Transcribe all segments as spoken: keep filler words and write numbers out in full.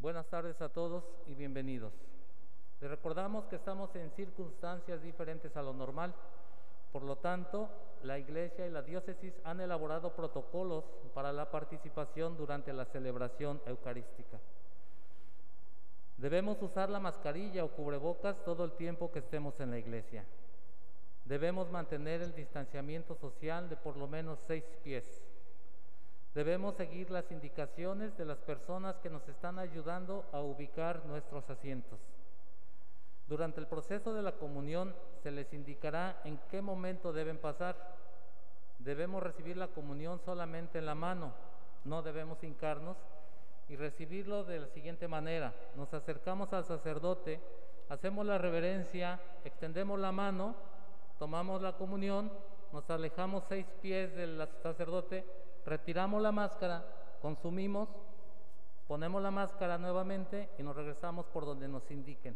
Buenas tardes a todos y bienvenidos. Les recordamos que estamos en circunstancias diferentes a lo normal. Por lo tanto, la Iglesia y la Diócesis han elaborado protocolos para la participación durante la celebración eucarística. Debemos usar la mascarilla o cubrebocas todo el tiempo que estemos en la iglesia. Debemos mantener el distanciamiento social de por lo menos seis pies. Debemos seguir las indicaciones de las personas que nos están ayudando a ubicar nuestros asientos. Durante el proceso de la comunión se les indicará en qué momento deben pasar. Debemos recibir la comunión solamente en la mano, no debemos hincarnos y recibirlo de la siguiente manera. Nos acercamos al sacerdote, hacemos la reverencia, extendemos la mano, tomamos la comunión, nos alejamos seis pies del sacerdote, retiramos la máscara, consumimos, ponemos la máscara nuevamente y nos regresamos por donde nos indiquen.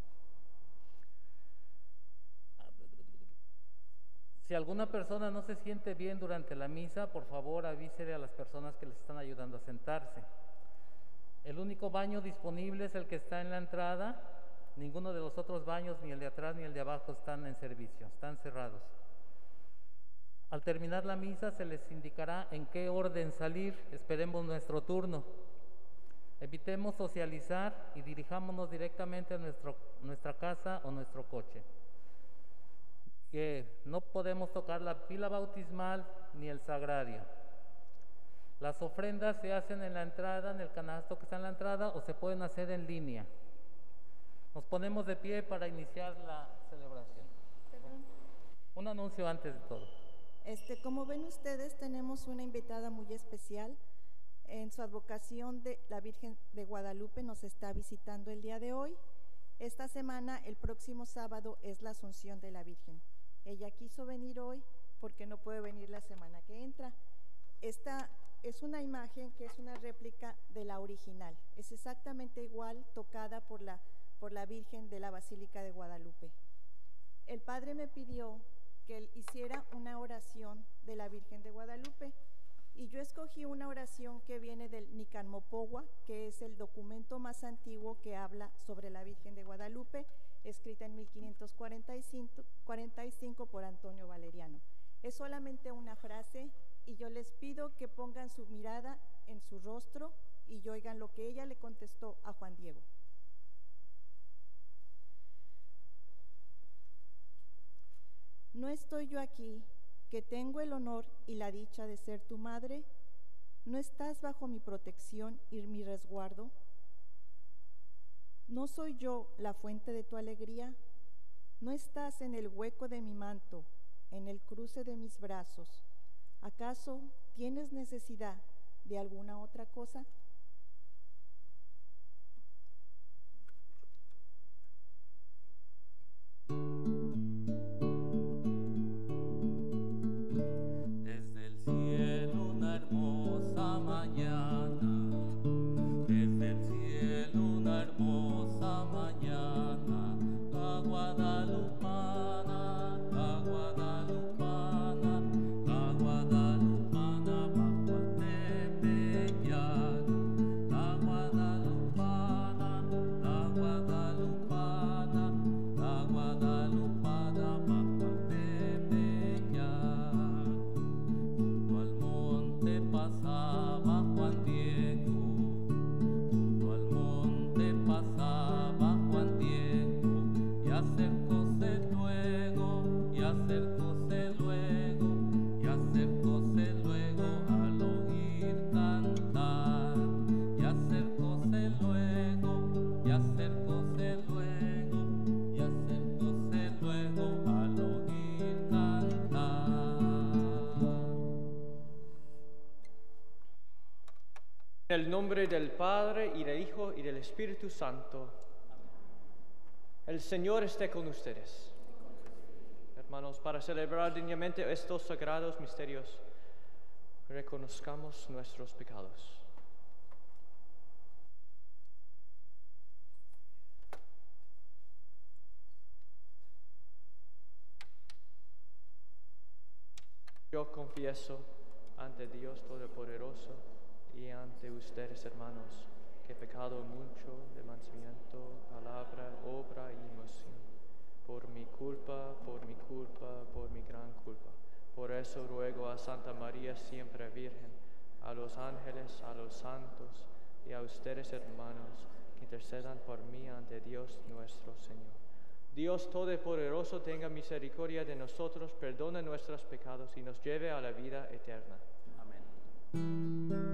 Si alguna persona no se siente bien durante la misa, por favor avísele a las personas que les están ayudando a sentarse. El único baño disponible es el que está en la entrada. Ninguno de los otros baños, ni el de atrás ni el de abajo, están en servicio, están cerrados. Al terminar la misa se les indicará en qué orden salir. Esperemos nuestro turno. Evitemos socializar y dirijámonos directamente a nuestro, nuestra casa o nuestro coche. Que no podemos tocar la pila bautismal ni el sagrario. Las ofrendas se hacen en la entrada, en el canasto que está en la entrada, o se pueden hacer en línea. Nos ponemos de pie para iniciar la celebración. Perdón. Un anuncio antes de todo. Este, como ven ustedes, tenemos una invitada muy especial. En su advocación de la Virgen de Guadalupe nos está visitando el día de hoy. Esta semana, el próximo sábado, es la Asunción de la Virgen. Ella quiso venir hoy porque no puede venir la semana que entra. Esta es una imagen que es una réplica de la original. Es exactamente igual, tocada por la, por la Virgen de la Basílica de Guadalupe. El padre me pidió que él hiciera una oración de la Virgen de Guadalupe y yo escogí una oración que viene del Nican Mopogua, que es el documento más antiguo que habla sobre la Virgen de Guadalupe, escrita en mil quinientos cuarenta y cinco por Antonio Valeriano. Es solamente una frase y yo les pido que pongan su mirada en su rostro y oigan lo que ella le contestó a Juan Diego. ¿No estoy yo aquí, que tengo el honor y la dicha de ser tu madre? ¿No estás bajo mi protección y mi resguardo? ¿No soy yo la fuente de tu alegría? ¿No estás en el hueco de mi manto, en el cruce de mis brazos? ¿Acaso tienes necesidad de alguna otra cosa? Desde el cielo una hermosa mañana, desde el cielo una hermosa mañana, la guadalupana, la guadalupana, la guadalupana bajo el tepeyac, la guadalupana, la guadalupana, la guadalupana bajo el tepeyac. Junto al monte pasaba Juan Diego, junto al monte pasaba Juan Diego, y acercóse luego, y acercóse luego, y acercóse luego al oír cantar, y acercóse luego, y acercóse luego, y acercóse luego al oír cantar. En el nombre del Padre, y del Hijo, y del Espíritu Santo. El Señor esté con ustedes. Hermanos, para celebrar dignamente estos sagrados misterios, reconozcamos nuestros pecados. Yo confieso ante Dios Todopoderoso y ante ustedes, hermanos, que he pecado mucho de pensamiento, palabra, obra y emoción. Por mi culpa, por mi culpa, por mi gran culpa. Por eso ruego a Santa María siempre Virgen, a los ángeles, a los santos y a ustedes hermanos, que intercedan por mí ante Dios nuestro Señor. Dios Todopoderoso tenga misericordia de nosotros, perdone nuestros pecados y nos lleve a la vida eterna. Amén.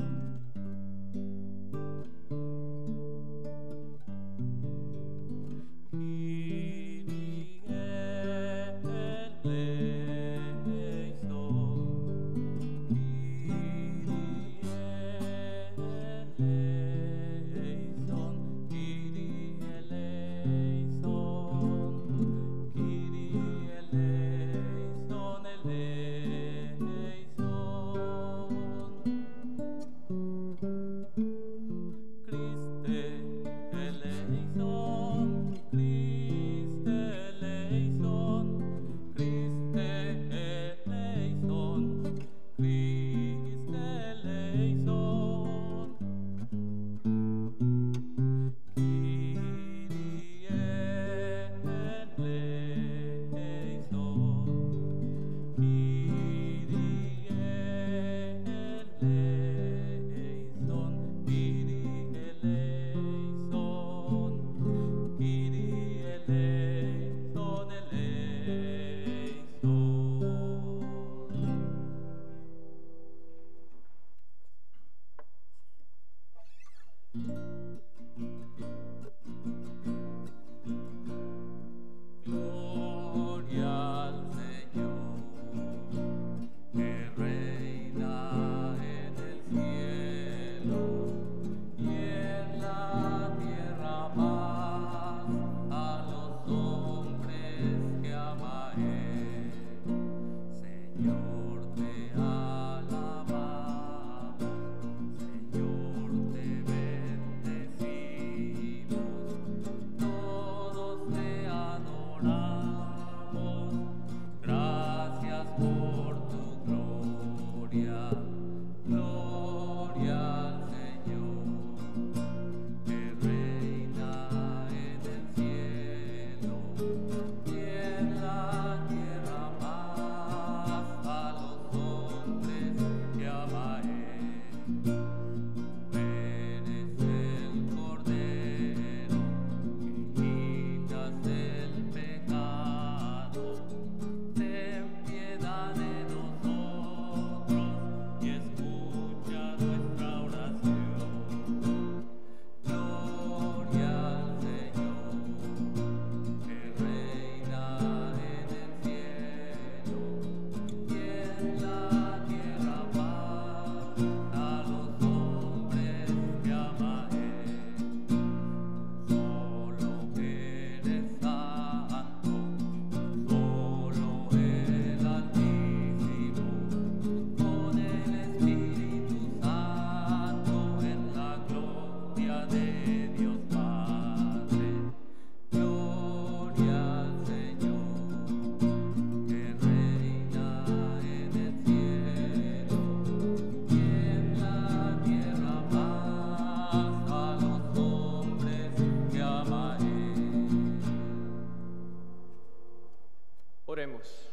Oremos.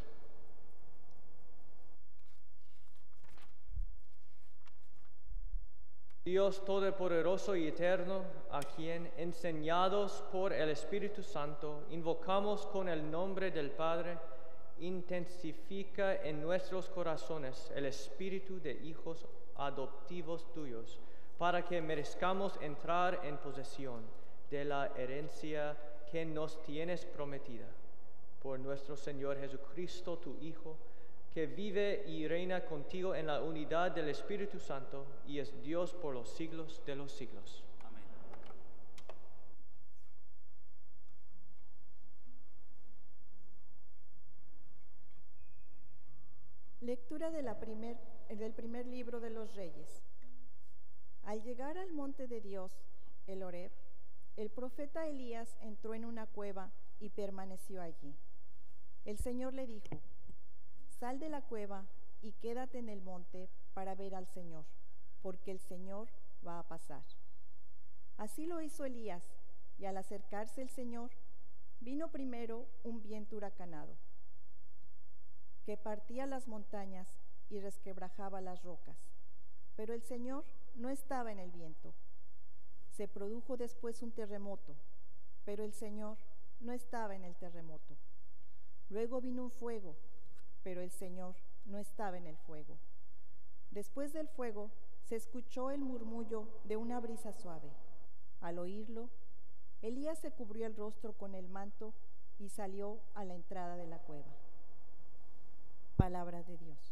Dios Todopoderoso y Eterno, a quien, enseñados por el Espíritu Santo, invocamos con el nombre del Padre, intensifica en nuestros corazones el espíritu de hijos adoptivos tuyos, para que merezcamos entrar en posesión de la herencia que nos tienes prometida. Por nuestro Señor Jesucristo, tu Hijo, que vive y reina contigo en la unidad del Espíritu Santo y es Dios por los siglos de los siglos. Amén. Lectura de la primer, del primer libro de los Reyes. Al llegar al monte de Dios, el Horeb, el profeta Elías entró en una cueva y permaneció allí. El Señor le dijo: sal de la cueva y quédate en el monte para ver al Señor, porque el Señor va a pasar. Así lo hizo Elías, y al acercarse el Señor, vino primero un viento huracanado, que partía las montañas y resquebrajaba las rocas. Pero el Señor no estaba en el viento. Se produjo después un terremoto, pero el Señor no estaba en el terremoto. Luego vino un fuego, pero el Señor no estaba en el fuego. Después del fuego se escuchó el murmullo de una brisa suave. Al oírlo, Elías se cubrió el rostro con el manto y salió a la entrada de la cueva. Palabra de Dios.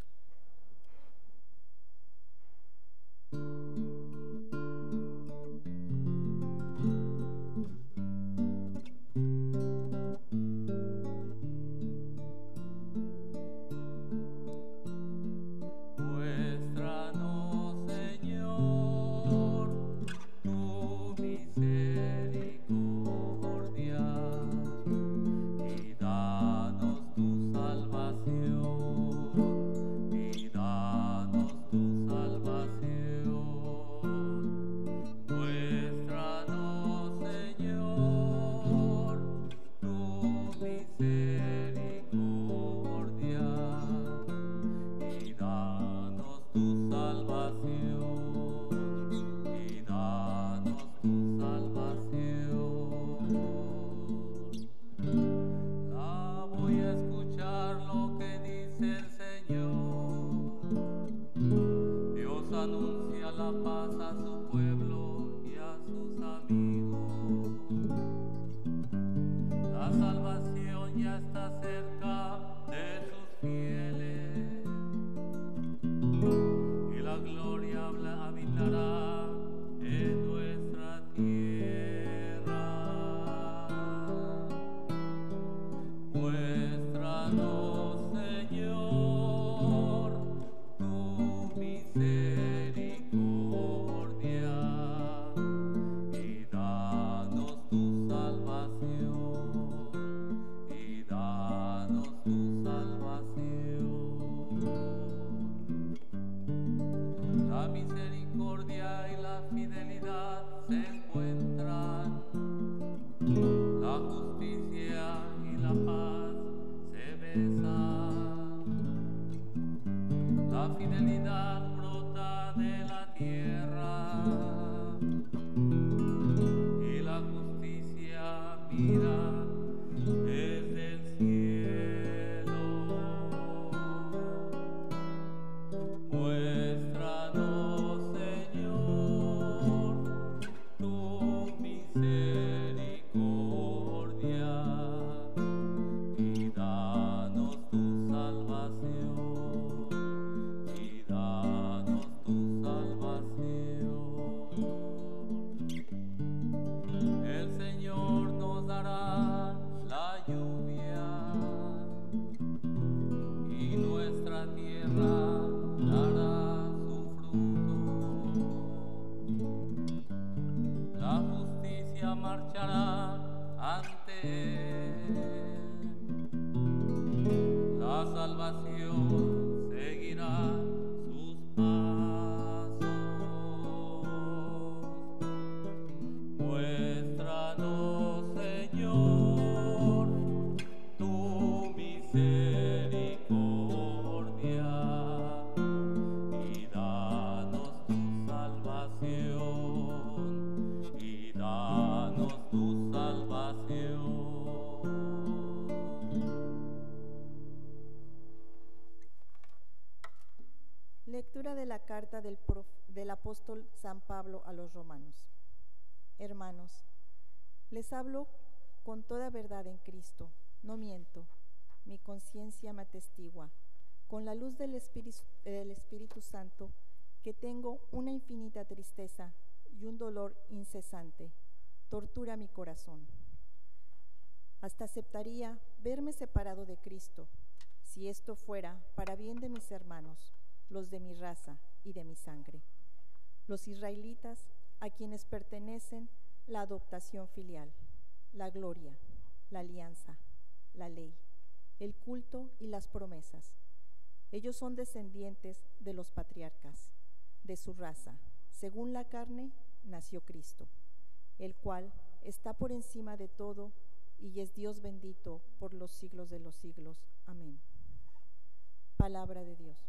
Lectura de la carta del, prof, del apóstol San Pablo a los romanos. Hermanos, les hablo con toda verdad en Cristo, no miento, mi conciencia me atestigua, con la luz del Espíritu, del Espíritu Santo, que tengo una infinita tristeza y un dolor incesante, tortura mi corazón. Hasta aceptaría verme separado de Cristo, si esto fuera para bien de mis hermanos, los de mi raza y de mi sangre, los israelitas a quienes pertenecen la adoptación filial, la gloria, la alianza, la ley, el culto y las promesas. Ellos son descendientes de los patriarcas, de su raza, según la carne, nació Cristo, el cual está por encima de todo y es Dios bendito por los siglos de los siglos. Amén. Palabra de Dios.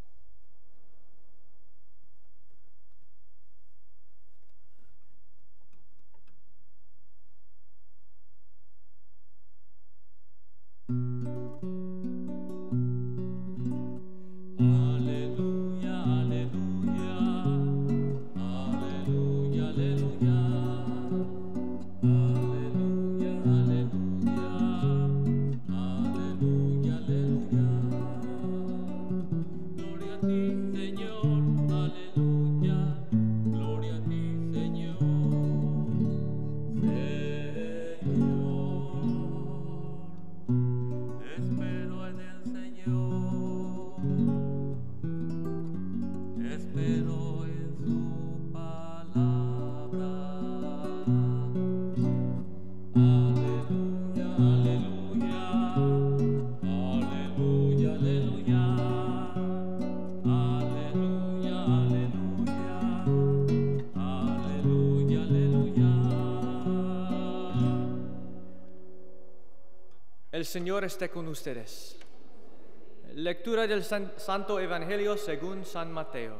El Señor esté con ustedes. Lectura del San- Santo Evangelio según San Mateo.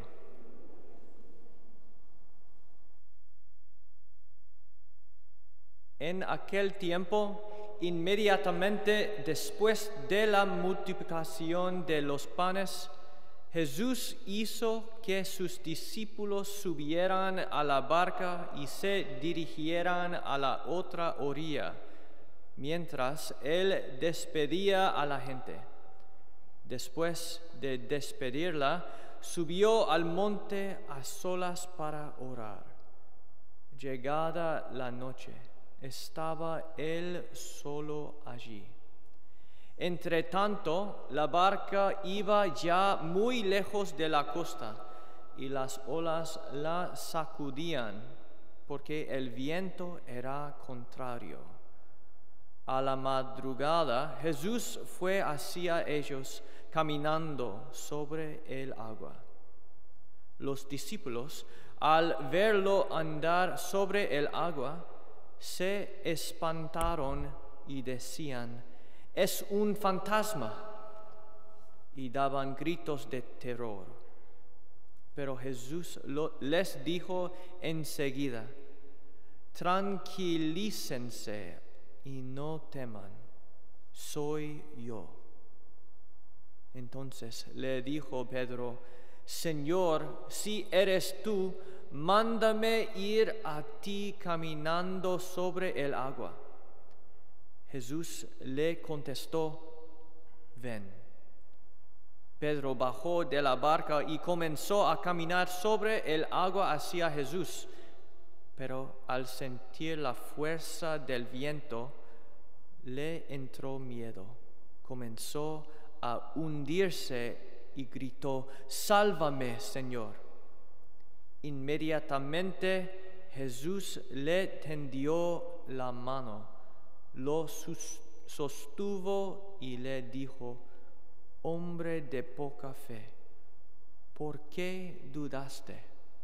En aquel tiempo, inmediatamente después de la multiplicación de los panes, Jesús hizo que sus discípulos subieran a la barca y se dirigieran a la otra orilla, mientras él despedía a la gente. Después de despedirla, subió al monte a solas para orar. Llegada la noche, estaba él solo allí. Entre tanto, la barca iba ya muy lejos de la costa y las olas la sacudían porque el viento era contrario. A la madrugada, Jesús fue hacia ellos caminando sobre el agua. Los discípulos, al verlo andar sobre el agua, se espantaron y decían: «Es un fantasma», y daban gritos de terror. Pero Jesús lo, les dijo enseguida: «Tranquilícense y no teman, soy yo». Entonces le dijo Pedro: «Señor, si eres tú, mándame ir a ti caminando sobre el agua». Jesús le contestó: «Ven». Pedro bajó de la barca y comenzó a caminar sobre el agua hacia Jesús. Pero al sentir la fuerza del viento, le entró miedo. Comenzó a hundirse y gritó: «Sálvame, Señor». Inmediatamente Jesús le tendió la mano, lo sostuvo y le dijo: «Hombre de poca fe, ¿por qué dudaste?».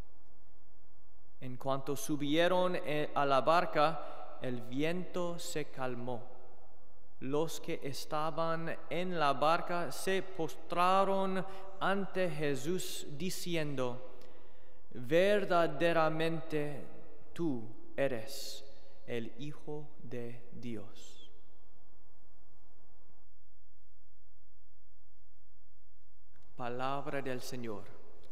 En cuanto subieron a la barca, el viento se calmó. Los que estaban en la barca se postraron ante Jesús diciendo: «Verdaderamente tú eres el Hijo de Dios». Palabra del Señor.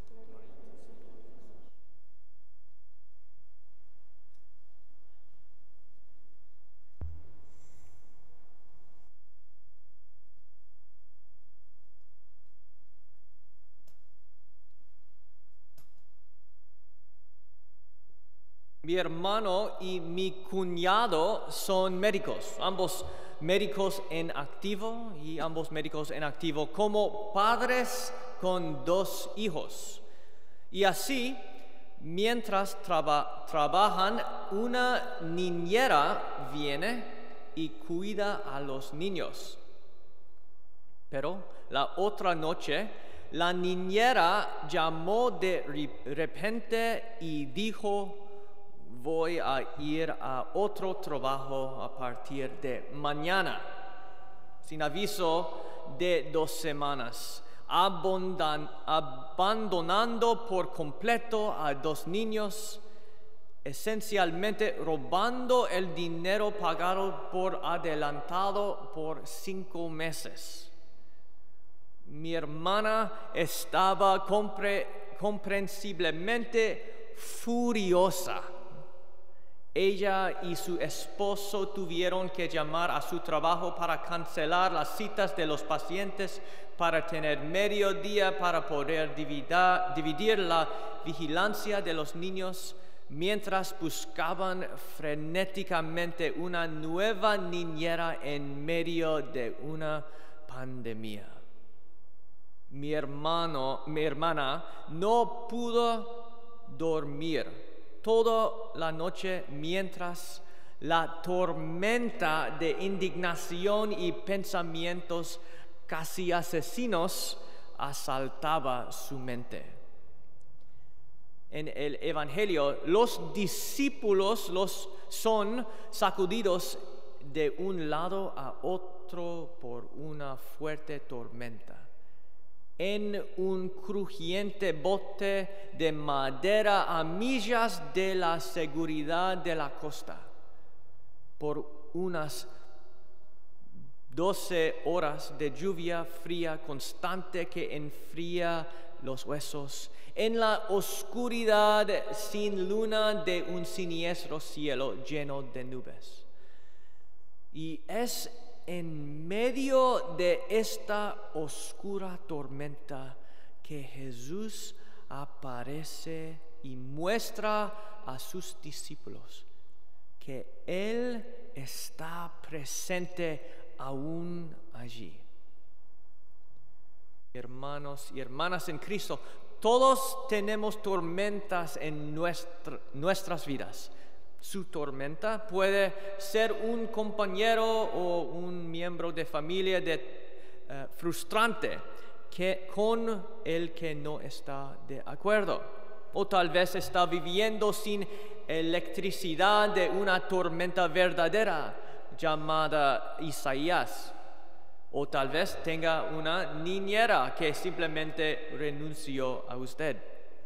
Mi hermano y mi cuñado son médicos, ambos médicos en activo y ambos médicos en activo como padres con dos hijos. Y así, mientras traba- trabajan, una niñera viene y cuida a los niños. Pero la otra noche, la niñera llamó de repente y dijo: voy a ir a otro trabajo a partir de mañana, sin aviso de dos semanas, abondan- abandonando por completo a dos niños, esencialmente robando el dinero pagado por adelantado por cinco meses. Mi hermana estaba compre- comprensiblemente furiosa. Ella y su esposo tuvieron que llamar a su trabajo para cancelar las citas de los pacientes, para tener medio día para poder divida- dividir la vigilancia de los niños, mientras buscaban frenéticamente una nueva niñera en medio de una pandemia. Mi hermano, mi hermana no pudo dormir toda la noche mientras la tormenta de indignación y pensamientos casi asesinos asaltaba su mente. En el Evangelio, los discípulos los son sacudidos de un lado a otro por una fuerte tormenta, en un crujiente bote de madera a millas de la seguridad de la costa, por unas doce horas de lluvia fría constante que enfría los huesos, en la oscuridad sin luna de un siniestro cielo lleno de nubes. Y es en medio de esta oscura tormenta que Jesús aparece y muestra a sus discípulos que Él está presente aún allí. Hermanos y hermanas en Cristo, todos tenemos tormentas en nuestra, nuestras vidas. Su tormenta puede ser un compañero o un miembro de familia de, uh, frustrante que, con el que no está de acuerdo. O tal vez está viviendo sin electricidad de una tormenta verdadera llamada Isaías. O tal vez tenga una niñera que simplemente renunció a usted.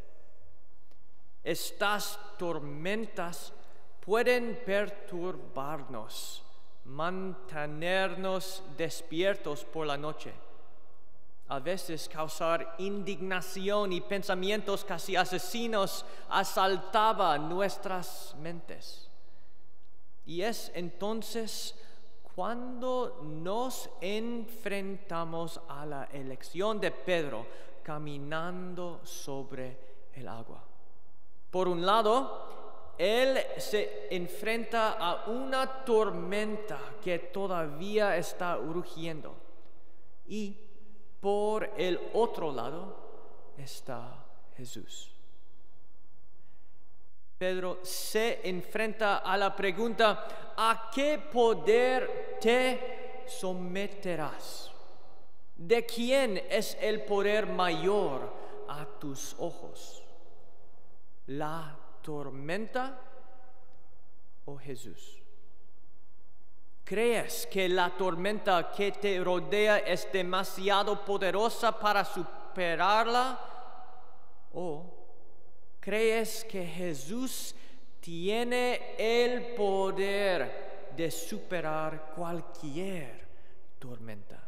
Estas tormentas pueden perturbarnos, mantenernos despiertos por la noche, a veces causar indignación y pensamientos casi asesinos asaltaban nuestras mentes. Y es entonces cuando nos enfrentamos a la elección de Pedro caminando sobre el agua. Por un lado, él se enfrenta a una tormenta que todavía está rugiendo. Y por el otro lado está Jesús. Pedro se enfrenta a la pregunta: ¿a qué poder te someterás? ¿De quién es el poder mayor a tus ojos? ¿La tormenta o Jesús? ¿Crees que la tormenta que te rodea es demasiado poderosa para superarla? ¿O crees que Jesús tiene el poder de superar cualquier tormenta?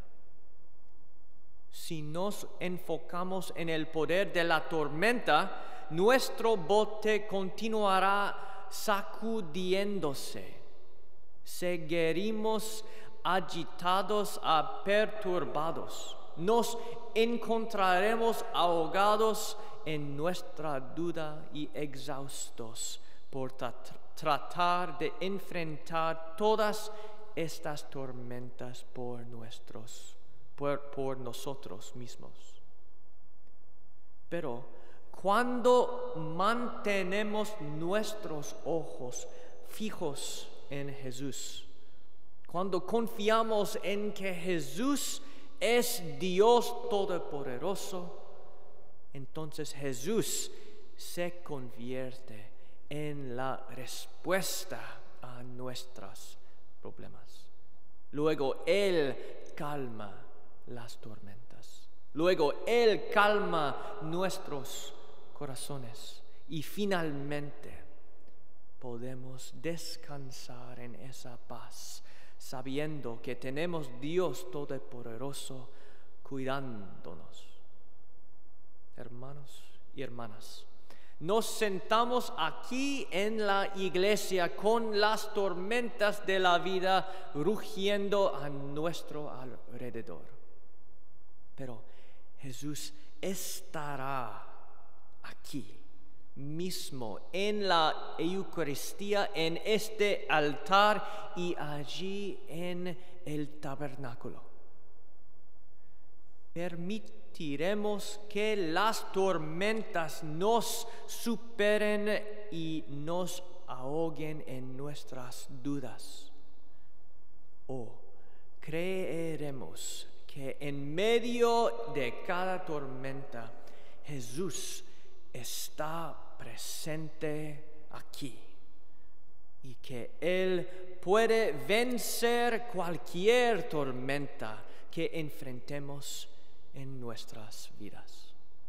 Si nos enfocamos en el poder de la tormenta, nuestro bote continuará sacudiéndose. Seguiremos agitados a perturbados. Nos encontraremos ahogados en nuestra duda y exhaustos por tra- tratar de enfrentar todas estas tormentas por nuestros, por, por nosotros mismos. Pero cuando mantenemos nuestros ojos fijos en Jesús, cuando confiamos en que Jesús es Dios Todopoderoso, entonces Jesús se convierte en la respuesta a nuestros problemas. Luego Él calma las tormentas. Luego Él calma nuestros corazones. Y finalmente podemos descansar en esa paz, sabiendo que tenemos Dios Todopoderoso cuidándonos. Hermanos y hermanas, nos sentamos aquí en la iglesia con las tormentas de la vida rugiendo a nuestro alrededor. Pero Jesús estará aquí mismo en la Eucaristía, en este altar y allí en el tabernáculo. Permitiremos que las tormentas nos superen y nos ahoguen en nuestras dudas. O creeremos que en medio de cada tormenta Jesús está presente aquí y que Él puede vencer cualquier tormenta que enfrentemos en nuestras vidas.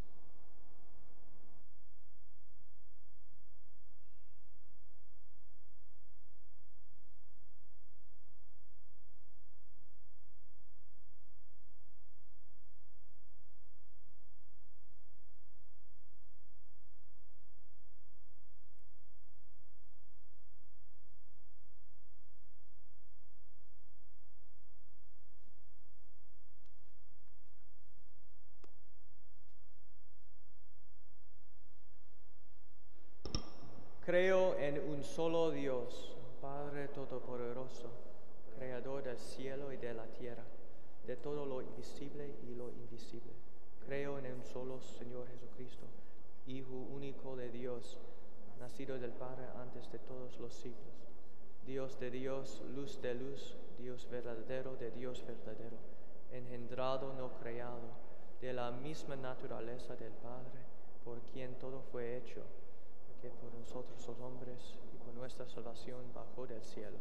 Creo en un solo Dios, Padre Todopoderoso, Creador del cielo y de la tierra, de todo lo visible y lo invisible. Creo en un solo Señor Jesucristo, Hijo único de Dios, nacido del Padre antes de todos los siglos. Dios de Dios, luz de luz, Dios verdadero de Dios verdadero, engendrado, no creado, de la misma naturaleza del Padre, por quien todo fue hecho, que por nosotros los hombres y por nuestra salvación bajó del cielo,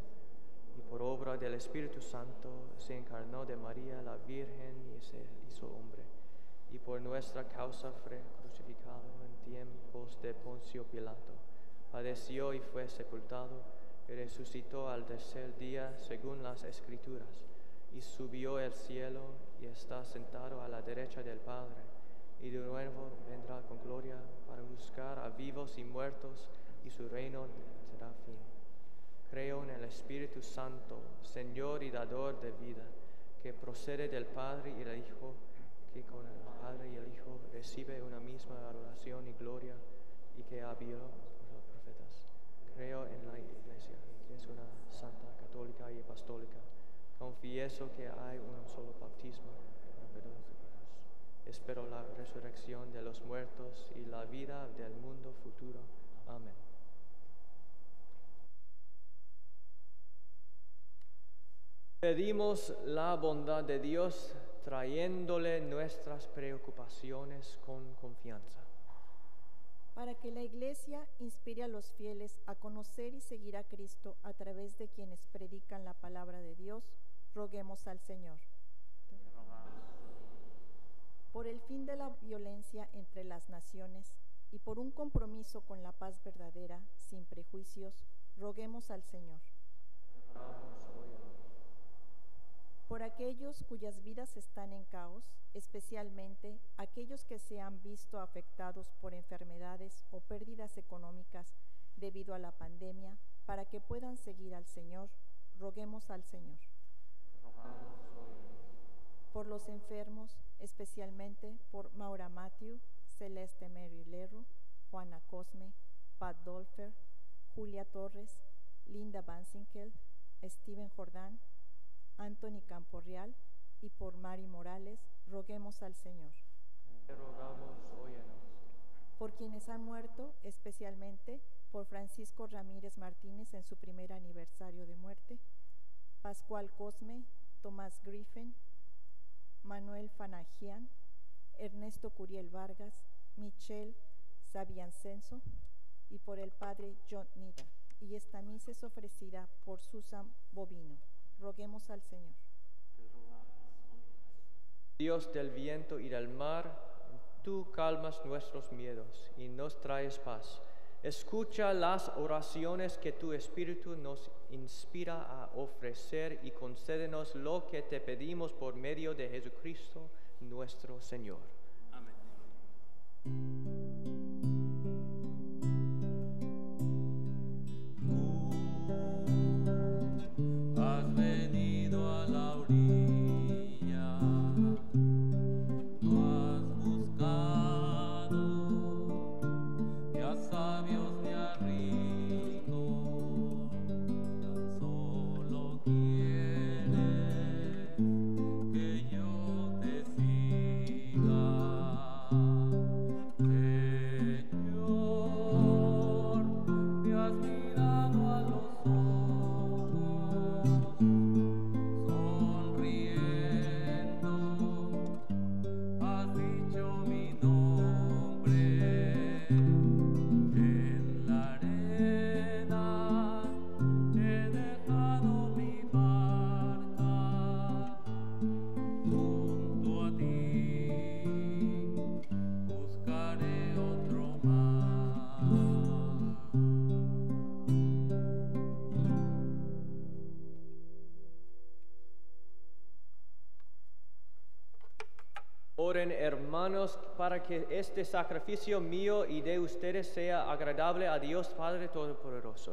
y por obra del Espíritu Santo se encarnó de María la Virgen y se hizo hombre, y por nuestra causa fue crucificado en tiempos de Poncio Pilato, padeció y fue sepultado, y resucitó al tercer día según las Escrituras, y subió al cielo y está sentado a la derecha del Padre, y de nuevo vendrá con gloria para juzgar a vivos y muertos, y su reino tendrá fin. Creo en el Espíritu Santo, Señor y dador de vida, que procede del Padre y el Hijo, que con el Padre y el Hijo recibe una misma adoración y gloria, y que habló por los profetas. Creo en la Iglesia, que es una santa, católica y apostólica. Confieso que hay un solo bautismo para perdón de pecados. Espero la resurrección de los muertos y la vida del mundo futuro. Amén. Pedimos la bondad de Dios trayéndole nuestras preocupaciones con confianza. Para que la Iglesia inspire a los fieles a conocer y seguir a Cristo a través de quienes predican la palabra de Dios, roguemos al Señor. Por el fin de la violencia entre las naciones y por un compromiso con la paz verdadera, sin prejuicios, roguemos al Señor. Por aquellos cuyas vidas están en caos, especialmente aquellos que se han visto afectados por enfermedades o pérdidas económicas debido a la pandemia, para que puedan seguir al Señor, roguemos al Señor. Por los enfermos, especialmente por Maura Matthew, Celeste Mary Lerro, Juana Cosme, Pat Dolfer, Julia Torres, Linda Bansinkel, Steven Jordán, Anthony Camporreal y por Mari Morales, roguemos al Señor. Te rogamos, óyenos. Por quienes han muerto, especialmente por Francisco Ramírez Martínez en su primer aniversario de muerte, Pascual Cosme, Tomás Griffin, Manuel Fanagian, Ernesto Curiel Vargas, Michelle Sabiancenso, y por el padre John Nida. Y esta misa es ofrecida por Susan Bovino. Roguemos al Señor. Dios del viento y del mar, tú calmas nuestros miedos y nos traes paz. Escucha las oraciones que tu Espíritu nos inspira a ofrecer y concédenos lo que te pedimos por medio de Jesucristo nuestro Señor. Amén. Tú has venido a la orilla, tú has buscado y a sabios y a ricos, tan solo quieres que yo te siga. Señor, me has mirado a los ojos, sonriendo, has dicho mi nombre. En la arena he dejado mi barca, junto a ti buscaré otro mar. Oren, hermanos, para que este sacrificio mío y de ustedes sea agradable a Dios Padre Todopoderoso.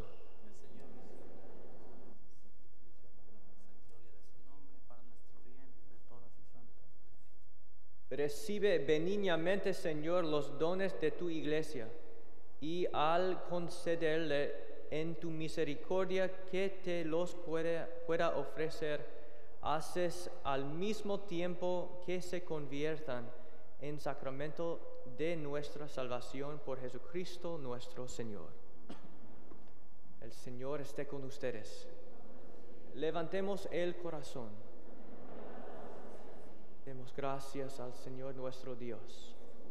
Recibe benignamente, Señor, los dones de tu iglesia, y al concederle en tu misericordia que te los pueda, pueda ofrecer, haces al mismo tiempo que se conviertan en sacramento de nuestra salvación por Jesucristo nuestro Señor. El Señor esté con ustedes. Levantemos el corazón. Demos gracias al Señor nuestro Dios.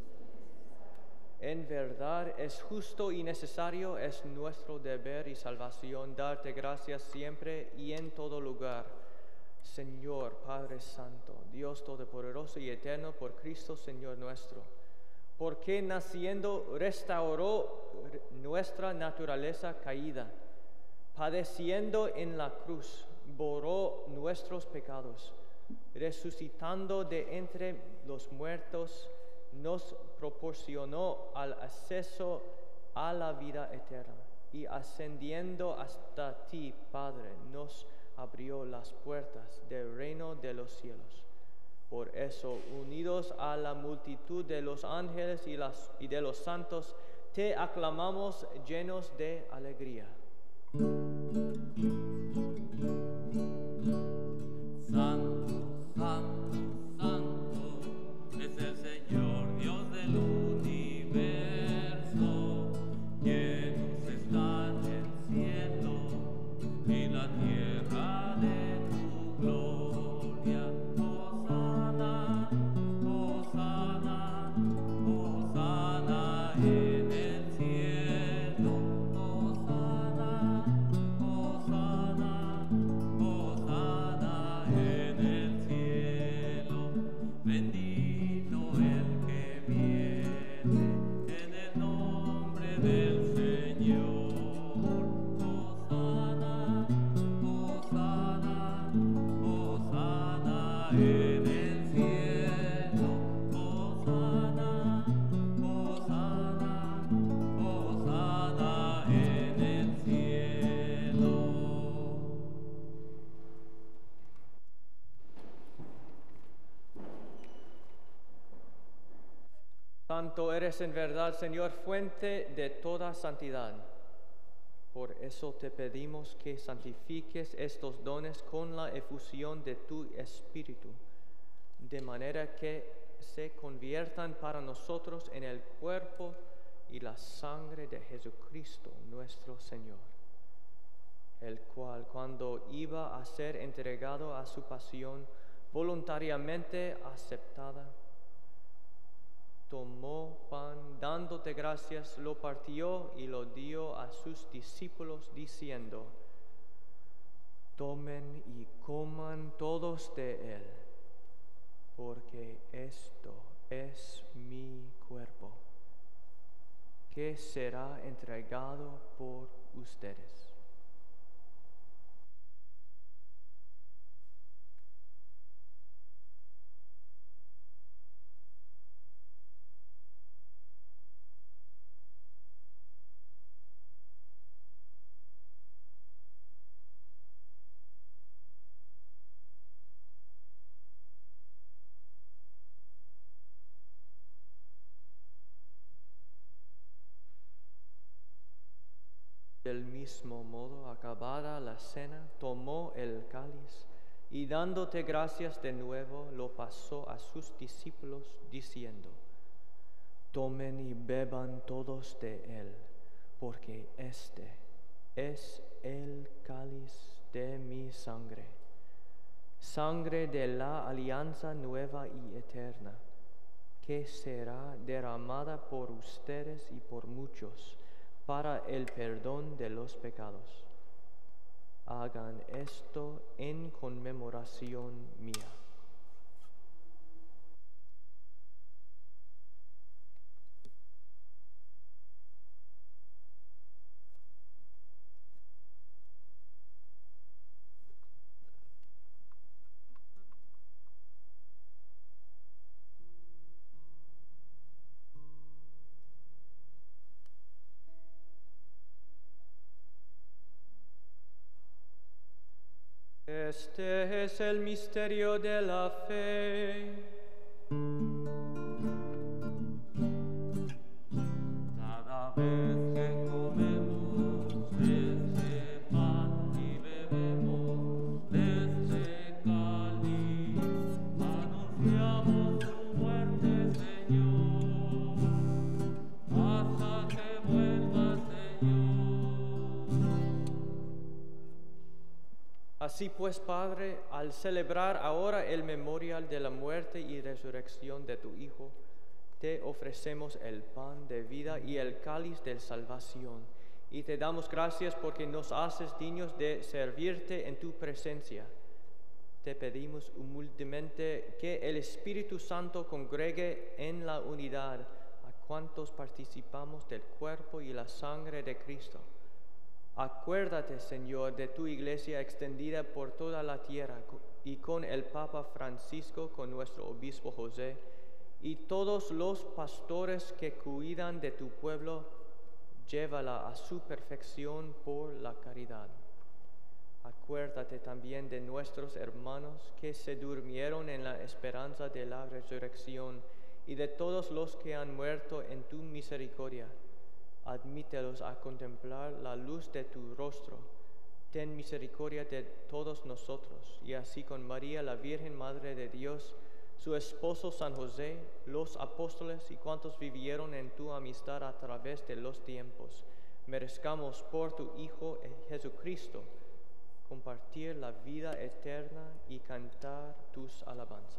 En verdad es justo y necesario, es nuestro deber y salvación darte gracias siempre y en todo lugar, Señor Padre Santo, Dios Todopoderoso y Eterno, por Cristo Señor nuestro, porque naciendo restauró nuestra naturaleza caída, padeciendo en la cruz, borró nuestros pecados, resucitando de entre los muertos, nos proporcionó al acceso a la vida eterna, y ascendiendo hasta ti, Padre, nos abrió las puertas del reino de los cielos. Por eso, unidos a la multitud de los ángeles y, las, y de los santos, te aclamamos llenos de alegría. Santo, santo, santo, es el Señor Dios del universo. Llenos están el cielo y la tierra de tu gloria. Hosana, hosana, hosana en el cielo. Hosana, hosana, hosana en el cielo. Bendito el que viene en el nombre del Señor. Hosana, hosana, hosana en el cielo. Hosana, hosana, hosana en el cielo. Santo eres en verdad, Señor, fuente de toda santidad. Por eso te pedimos que santifiques estos dones con la efusión de tu Espíritu, de manera que se conviertan para nosotros en el cuerpo y la sangre de Jesucristo nuestro Señor, el cual, cuando iba a ser entregado a su pasión voluntariamente aceptada, tomó pan, dándote gracias, lo partió y lo dio a sus discípulos, diciendo: tomen y coman todos de él, porque esto es mi cuerpo, que será entregado por ustedes. Del mismo modo, acabada la cena, tomó el cáliz y dándote gracias de nuevo, lo pasó a sus discípulos, diciendo: tomen y beban todos de él, porque este es el cáliz de mi sangre, sangre de la alianza nueva y eterna, que será derramada por ustedes y por muchos, para el perdón de los pecados. Hagan esto en conmemoración mía. Este es el misterio de la fe. Cada vez que comemos este pan y bebemos de este cáliz, anunciamos tu muerte, Señor, hasta que vuelvas, Señor. Así pues, Padre, al celebrar ahora el memorial de la muerte y resurrección de tu Hijo, te ofrecemos el pan de vida y el cáliz de salvación, y te damos gracias porque nos haces dignos de servirte en tu presencia. Te pedimos humildemente que el Espíritu Santo congregue en la unidad a cuantos participamos del cuerpo y la sangre de Cristo. Acuérdate, Señor, de tu iglesia extendida por toda la tierra y con el Papa Francisco, con nuestro obispo José, y todos los pastores que cuidan de tu pueblo, llévala a su perfección por la caridad. Acuérdate también de nuestros hermanos que se durmieron en la esperanza de la resurrección y de todos los que han muerto en tu misericordia. Admítelos a contemplar la luz de tu rostro. Ten misericordia de todos nosotros, y así con María, la Virgen Madre de Dios, su esposo San José, los apóstoles y cuantos vivieron en tu amistad a través de los tiempos, merezcamos por tu Hijo Jesucristo compartir la vida eterna y cantar tus alabanzas.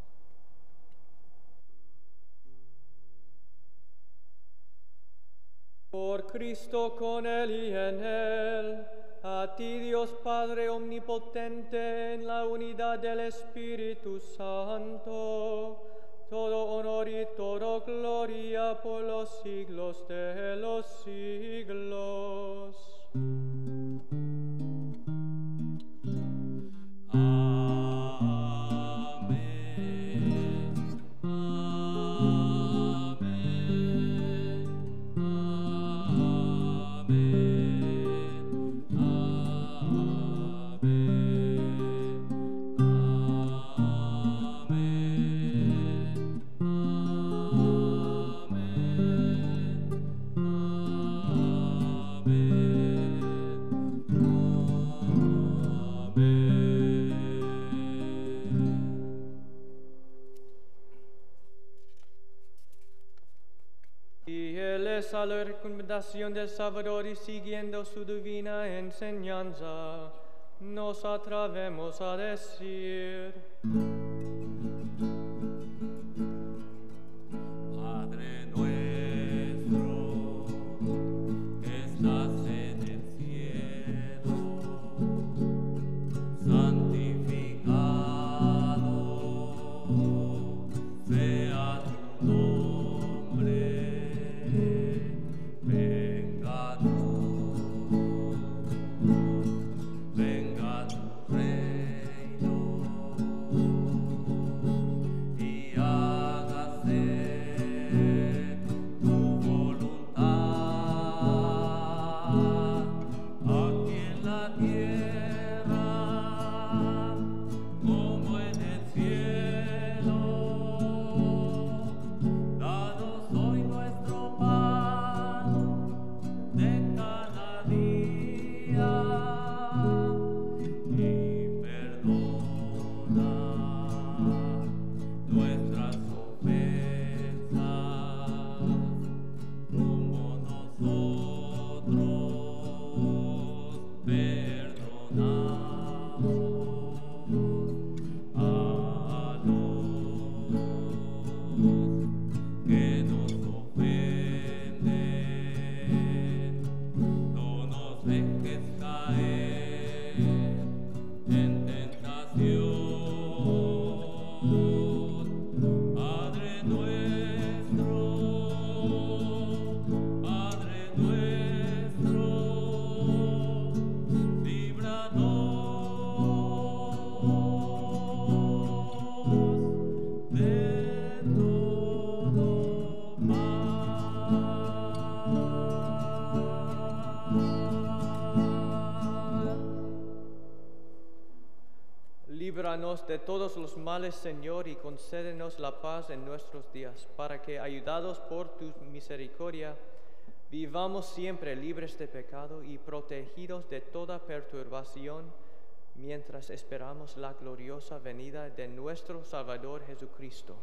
Por Cristo, con Él y en Él, a ti Dios Padre omnipotente, en la unidad del Espíritu Santo, todo honor y toda gloria por los siglos de los siglos. A la recomendación del Salvador y siguiendo su divina enseñanza, nos atrevemos a decir: Padre Líbranos de todos los males, Señor, y concédenos la paz en nuestros días, para que, ayudados por tu misericordia, vivamos siempre libres de pecado y protegidos de toda perturbación, mientras esperamos la gloriosa venida de nuestro Salvador Jesucristo.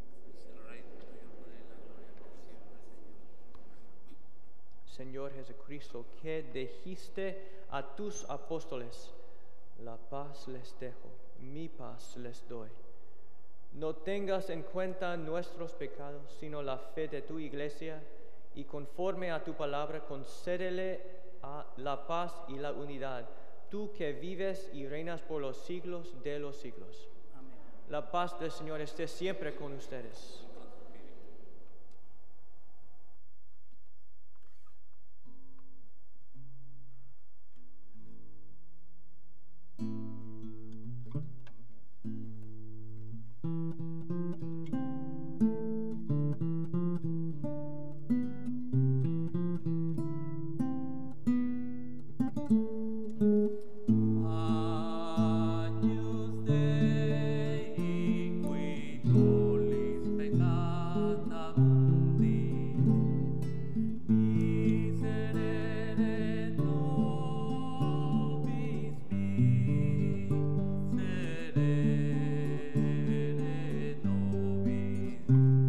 Señor Jesucristo, que dijiste a tus apóstoles: la paz les dejo, mi paz les doy. No tengas en cuenta nuestros pecados, sino la fe de tu iglesia, y conforme a tu palabra concédele a la paz y la unidad, tú que vives y reinas por los siglos de los siglos. Amén. La paz del Señor esté siempre con ustedes. Agnus Dei, qui tollis peccata mundi, miserere nobis miserere nobis.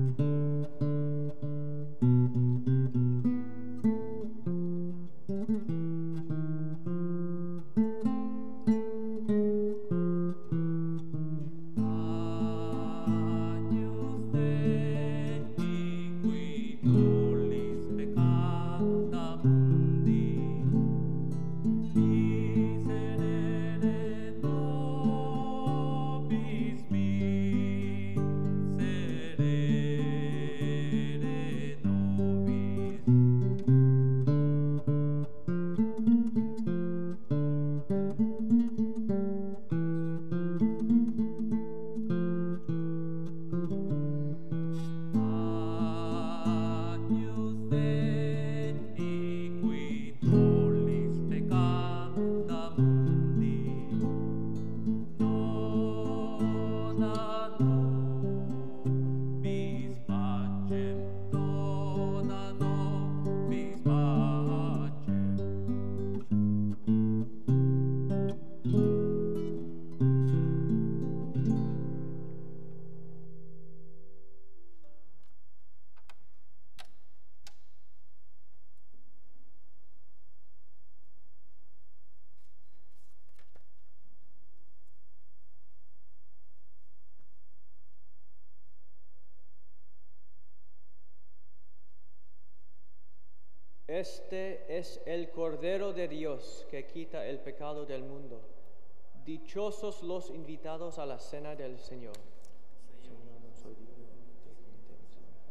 Agnus Dei, qui tollis peccata mundi, miserere nobis miserere nobis. Agnus Dei, qui tollis peccata mundi, dona nobis pacem, dona nobis pacem. Este es el Cordero de Dios que quita el pecado del mundo. Dichosos los invitados a la cena del Señor. Señor, no soy digno de que entres en mi casa.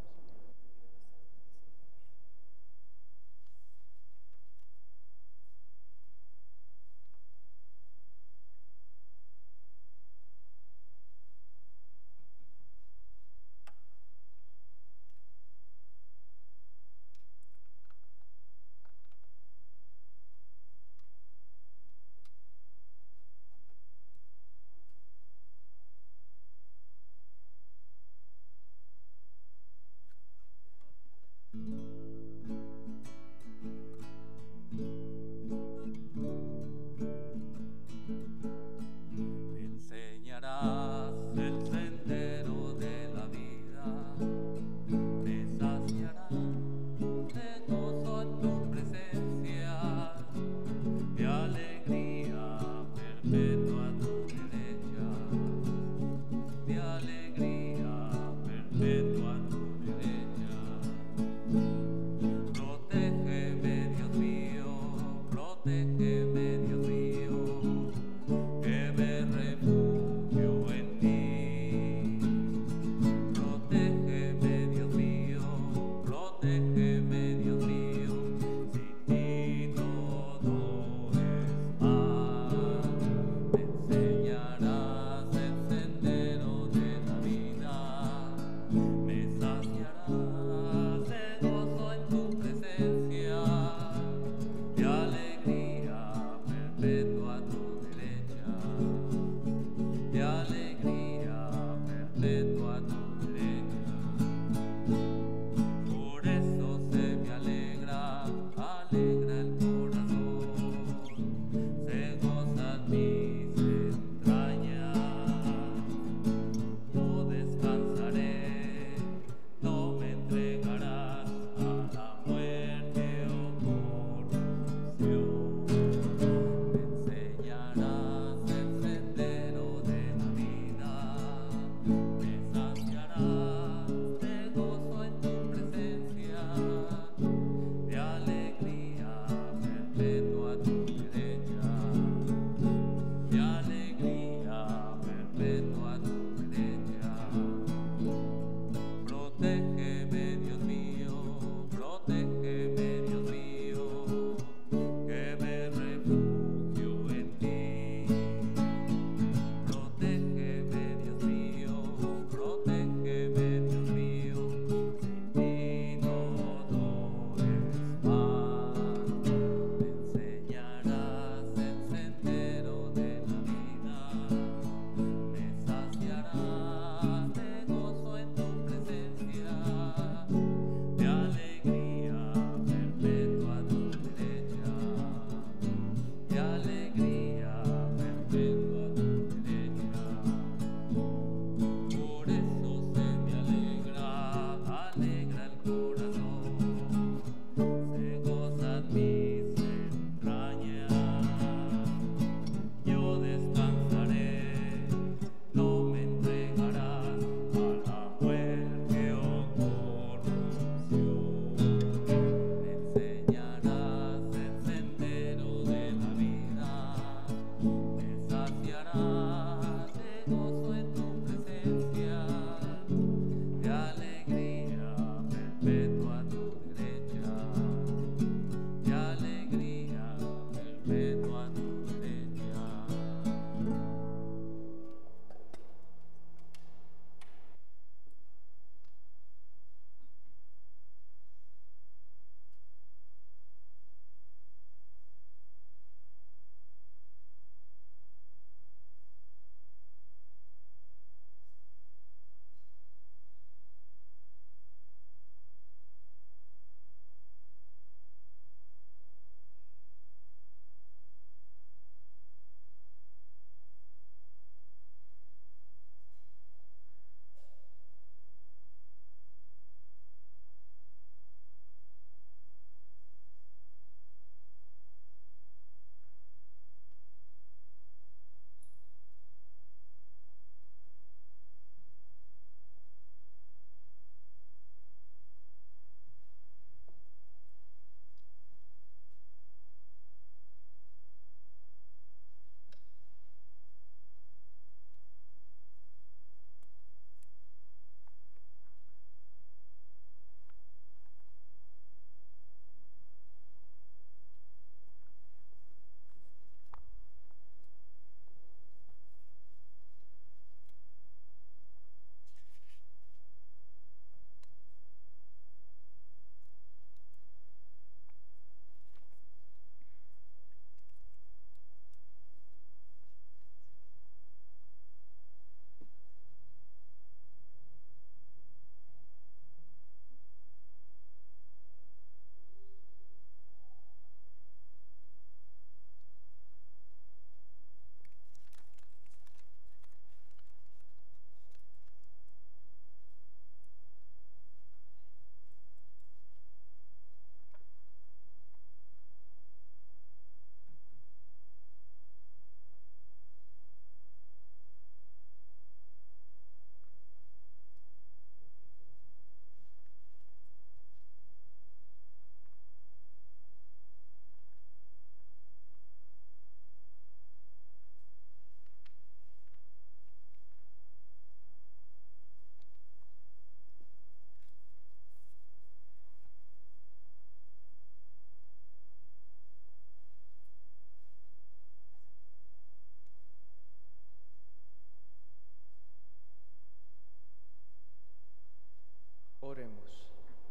Oremos.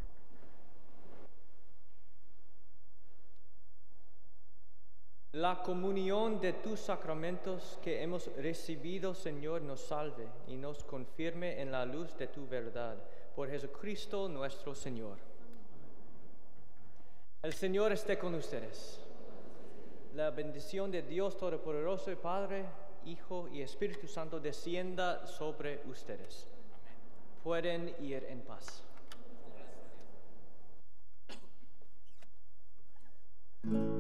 La comunión de tus sacramentos que hemos recibido, Señor, nos salve y nos confirme en la luz de tu verdad. Por Jesucristo nuestro Señor. El Señor esté con ustedes. La bendición de Dios Todopoderoso, Padre, Hijo y Espíritu Santo descienda sobre ustedes. Pueden ir en paz. Thank you.